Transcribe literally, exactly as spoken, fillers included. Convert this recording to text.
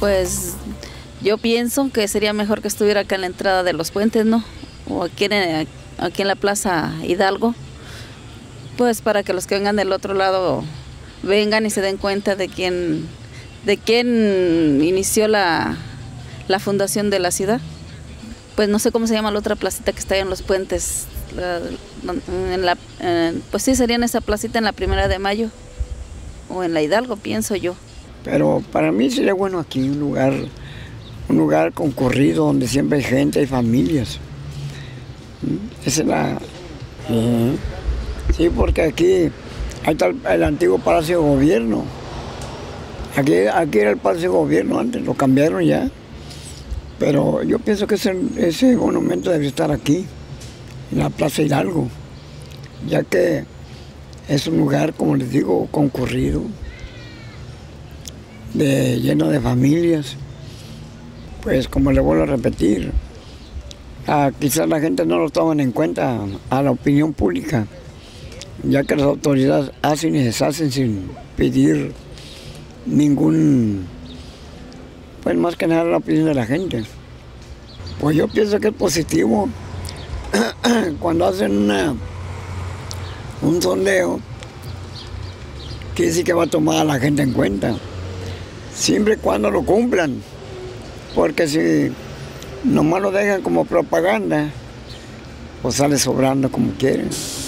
Pues yo pienso que sería mejor que estuviera acá en la entrada de los puentes, ¿no? O aquí en, aquí en la Plaza Hidalgo, pues para que los que vengan del otro lado vengan y se den cuenta de quién, de quién inició la, la fundación de la ciudad. Pues no sé cómo se llama la otra placita que está ahí en los puentes, la, en la, en, pues sí, sería en esa placita en la Primera de Mayo, o en la Hidalgo, pienso yo. Pero para mí sería bueno aquí, un lugar, un lugar concurrido donde siempre hay gente, hay familias. Esa es la... Uh-huh. Sí, porque aquí ahí está el, el antiguo Palacio de Gobierno. Aquí, aquí era el Palacio de Gobierno antes, lo cambiaron ya. Pero yo pienso que ese, ese monumento debe estar aquí, en la Plaza Hidalgo, ya que es un lugar, como les digo, concurrido, de, lleno de familias. Pues como le vuelvo a repetir, a, quizás la gente no lo toman en cuenta a la opinión pública, ya que las autoridades hacen y deshacen sin pedir ningún, pues más que nada la opinión de la gente. Pues yo pienso que es positivo cuando hacen una, un sondeo, quiere decir que va a tomar a la gente en cuenta, siempre y cuando lo cumplan, porque si nomás lo dejan como propaganda, pues sale sobrando como quieren.